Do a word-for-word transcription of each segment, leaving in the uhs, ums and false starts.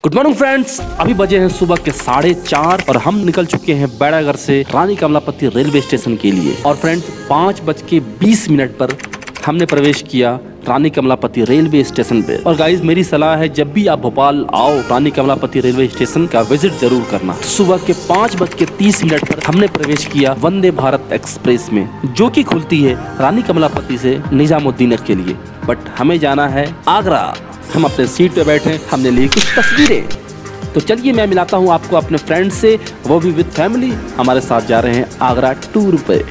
Good morning friends, अभी बजे हैं सुबह के साढ़े चार और हम निकल चुके हैं बैरागढ़ से रानी कमलापति रेलवे स्टेशन के लिए। और फ्रेंड्स पाँच बज के बीस मिनट पर हमने प्रवेश किया रानी कमलापति रेलवे स्टेशन पे। और गाइज मेरी सलाह है, जब भी आप भोपाल आओ रानी कमलापति रेलवे स्टेशन का विजिट जरूर करना। सुबह के पाँच बज के तीस मिनट पर हमने प्रवेश किया वंदे भारत एक्सप्रेस में, जो कि खुलती है रानी कमलापति से निजामुद्दीन के लिए। बट हमें जाना है आगरा। हम अपने सीट पे बैठे, हमने ली कुछ तस्वीरें। तो चलिए मैं मिलाता हूँ आपको अपने फ्रेंड से, वो भी विद फैमिली हमारे साथ जा रहे हैं आगरा टूर पे।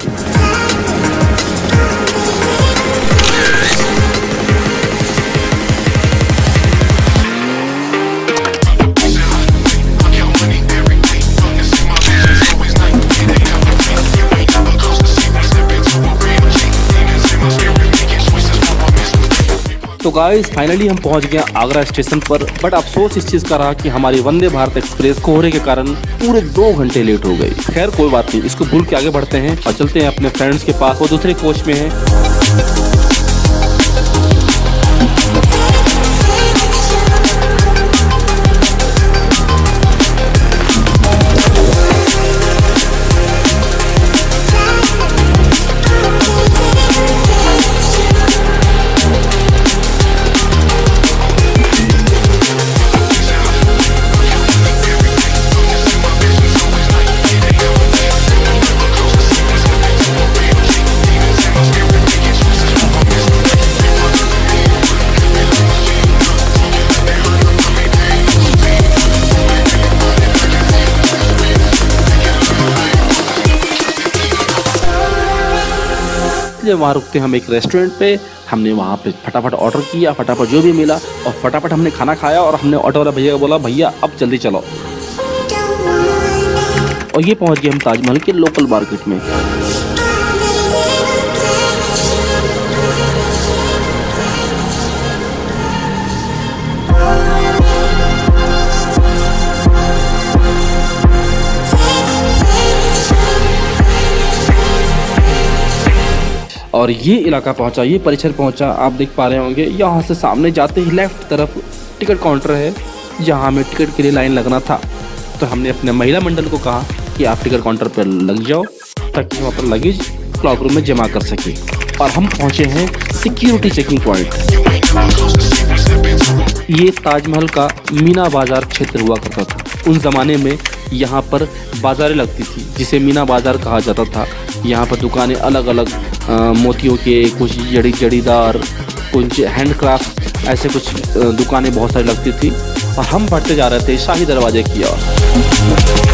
तो गाइस फाइनली हम पहुंच गए आगरा स्टेशन पर। बट अफसोस इस चीज़ का रहा कि हमारी वंदे भारत एक्सप्रेस कोहरे के कारण पूरे दो घंटे लेट हो गई। खैर कोई बात नहीं, इसको भूल के आगे बढ़ते हैं और चलते हैं अपने फ्रेंड्स के पास। वो दूसरे कोच में हैं। वहाँ रुकते हम एक रेस्टोरेंट पे। हमने वहाँ पे फटाफट ऑर्डर किया, फटाफट जो भी मिला और फटाफट हमने खाना खाया। और हमने ऑटो वाला भैया को बोला, भैया अब जल्दी चलो। और ये पहुँच गए हम ताजमहल के लोकल मार्केट में। और ये इलाका पहुंचा, ये परिसर पहुंचा, आप देख पा रहे होंगे। यहाँ से सामने जाते ही लेफ्ट तरफ टिकट काउंटर है, जहाँ हमें टिकट के लिए लाइन लगना था। तो हमने अपने महिला मंडल को कहा कि आप टिकट काउंटर पर लग जाओ, ताकि हम अपना लगेज क्लॉक रूम में जमा कर सकें। और हम पहुँचे हैं सिक्योरिटी चेकिंग पॉइंट। ये ताजमहल का मीना बाजार क्षेत्र हुआ करता था। उन ज़माने में यहाँ पर बाज़ारें लगती थी, जिसे मीना बाज़ार कहा जाता था। यहाँ पर दुकानें अलग अलग मोतियों के, कुछ जड़ी जड़ीदार, कुछ हैंडक्राफ्ट, ऐसे कुछ दुकानें बहुत सारी लगती थी। और हम बढ़ते जा रहे थे शाही दरवाजे की ओर।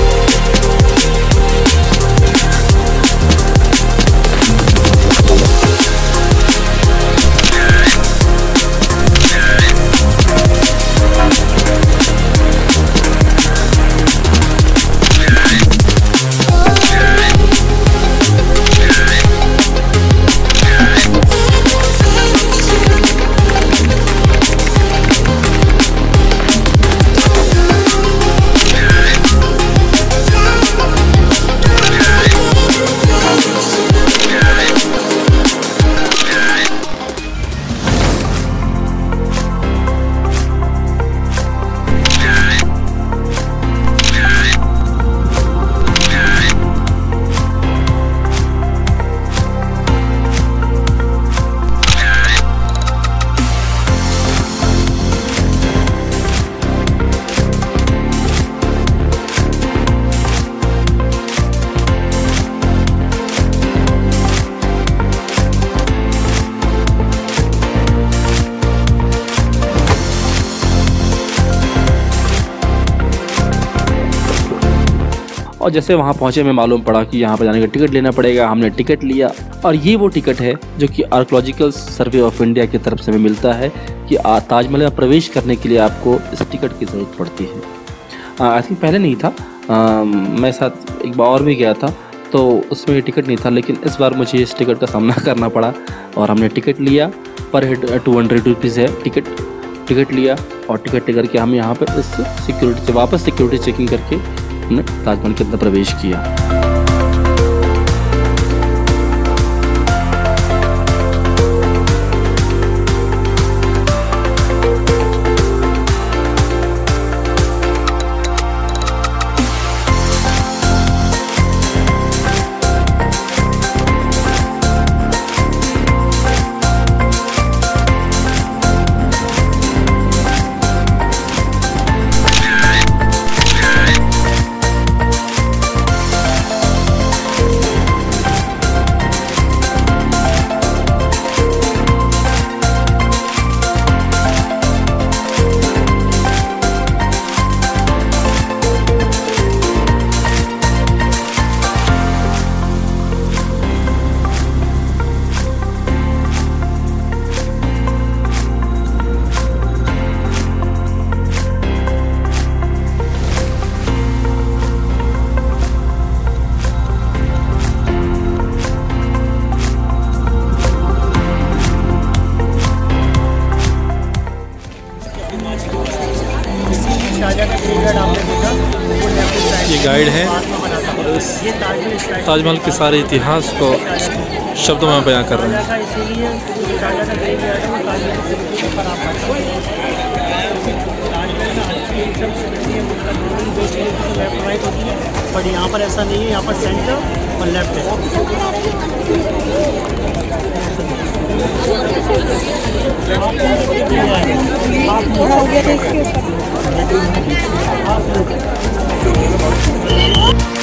और जैसे वहाँ पहुँचे में मालूम पड़ा कि यहाँ पर जाने का टिकट लेना पड़ेगा। हमने टिकट लिया और ये वो टिकट है जो कि आर्कोलॉजिकल सर्वे ऑफ इंडिया की तरफ से हमें मिलता है कि ताजमहल में प्रवेश करने के लिए आपको इस टिकट की ज़रूरत पड़ती है। आई थिंक पहले नहीं था, आ, मैं साथ एक बार और भी गया था तो उसमें ये टिकट नहीं था, लेकिन इस बार मुझे इस टिकट का सामना करना पड़ा। और हमने टिकट लिया, per head two hundred rupees है टिकट। टिकट लिया और टिकट लेकर के हम यहाँ पर इस सिक्योरिटी से वापस सिक्योरिटी चेकिंग करके हमने ताजमहल के अंदर प्रवेश किया। ये गाइड है और इस ताजमहल के सारे इतिहास को शब्दों में बयां कर रहे हैं। बट यहाँ पर ऐसा नहीं है, यहाँ पर सेंटर और लेफ्ट है।